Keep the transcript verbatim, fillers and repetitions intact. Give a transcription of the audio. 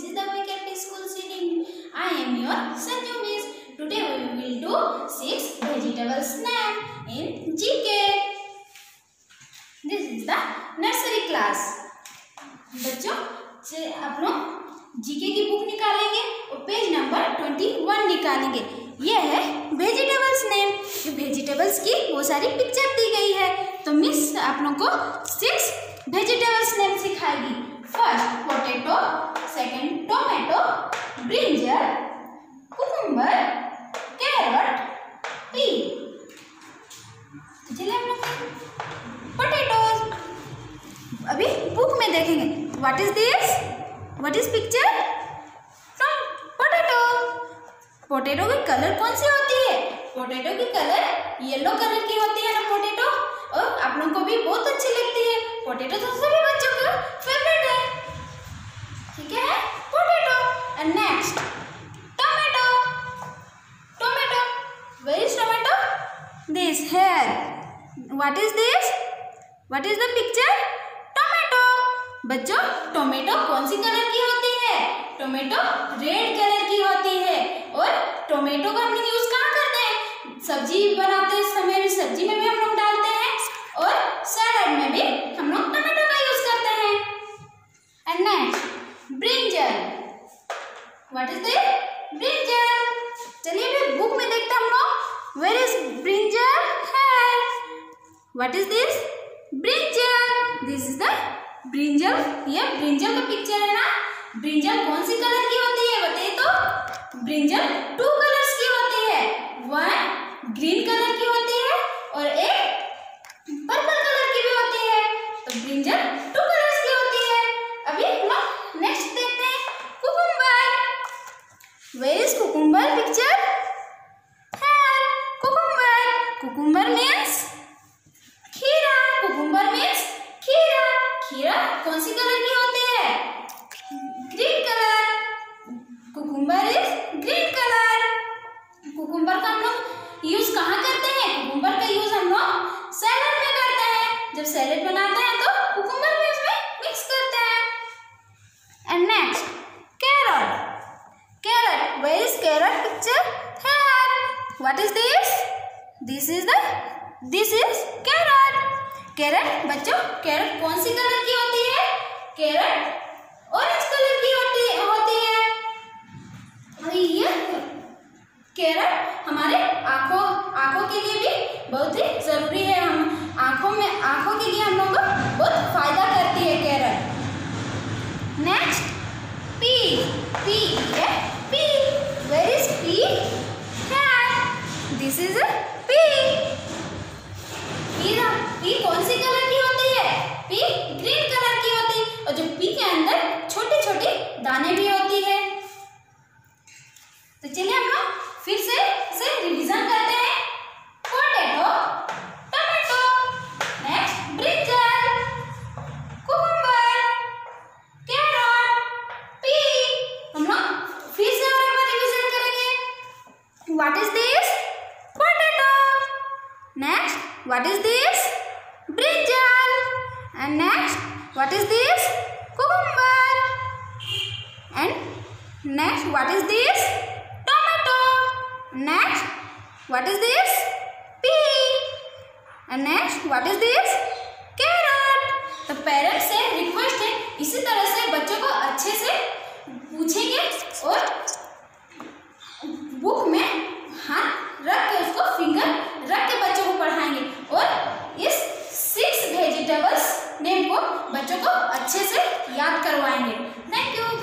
is the Vacancy School sitting. I am your Sanju Miss. Today we will do six vegetables name in G K. This is the nursery class. बच्चों आप लोग GK की book निकालेंगे और page number इक्कीस निकालेंगे। यह है वेजिटेबल्स नेम। जो वेजिटेबल्स की वो सारी पिक्चर दी गई है, तो मिस आप लोगों को सिक्स वेजिटेबल्स नेम सिखाएगी। First potato, second tomato, brinjal, cucumber, carrot, pea. चलिए हम लोग पोटैटोज अभी बुक में देखेंगे। What is this? What is picture? Potato. Potato की कलर कौन सी होती है? पोटैटो की कलर येलो कलर की होती है ना पोटैटो, और आप लोगों को भी बहुत अच्छी लगती है। पोटैटो तो सभी बच्चों का फेवरेट है, ठीक है? Potato. And next tomato. Tomato, where is tomato? This here. What is this? What is the picture? Tomato. बच्चों टोमेटो कौन सी कलर की होती है? टोमेटो रेड कलर की होती है। और टोमेटो का हम लोग यूज कहाँ करते हैं? सब्जी बनाते समय भी, सब्जी में भी हम लोग डालते हैं, और सैलड में भी हम लोग टोमेटो का यूज करते हैं। And next brinjal. What is this? Brinjal. चलिए फिर बुक में देखते हैं हम लोग। Where is brinjal? Here. What is this? Brinjal. This is the brinjal. ये ब्रिंजल का पिक्चर है ना। ब्रिंजल कौन सी कलर की होती है बताइए तो? ब्रिंजल टू कलर्स की होती है। वन ग्रीन कलर की होती है और एक पर्पल कलर की भी होती है। तो ब्रिंजल टू कलर्स की होती है। अभी हम नेक्स्ट देखते हैं cucumber. Where is cucumber picture? Here. Cucumber. Cucumber means खीरा। कुकुम्बर मीन्स खीरा। खीरा कौन सी कलर की होती है? Green colour. Cucumber is green colour. Cucumber का हम लोग यूज कहाँ करते हैं? कुकुम्बर का यूज हम लोग सैलेड में करते हैं। जब सैलेड बनाते हैं तो कुकुम्बर भी उसमें मिक्स करते हैं। And next carrot. Carrot, where is carrot picture? Here. What is this? This is the this is carrot. Carrot बच्चों, कैरट कौन सी कलर की होती है? कैरट ऑरेंज कलर की होती होती है। और ये कैरट हमारे आंखों आंखों के लिए भी बहुत ही जरूरी है। हम आंखों में आंखों के लिए हम लोगों को बहुत फायदा करती है कैरट। Next pea. पी है pea. Where is pea? Here. This is a pea. Pea pea कौन सी कलर की होती है? पी ग्रीन कलर की होती है, और जो पी के अंदर छोटे छोटे दाने भी होती है। तो चलिए हम लोग फिर से इसे रिवीजन करते हैं। Potato, tomato, next brinjal, cucumber, carrot, pea. हम लोग फिर से और एक बार रिवीजन करेंगे। What is this? Potato. Next what is this? Brinjal. And next what is this? Cucumber. And next what is this? Next, what is this? Pea. And next, what is this? Carrot. तो parents से request है, इसी तरह से बच्चों को अच्छे से पूछेंगे और बुक में हाथ रख के, उसको फिंगर रख के बच्चों को पढ़ाएंगे, और इस सिक्स वेजिटेबल्स नेम को बच्चों को अच्छे से याद करवाएंगे। Thank you.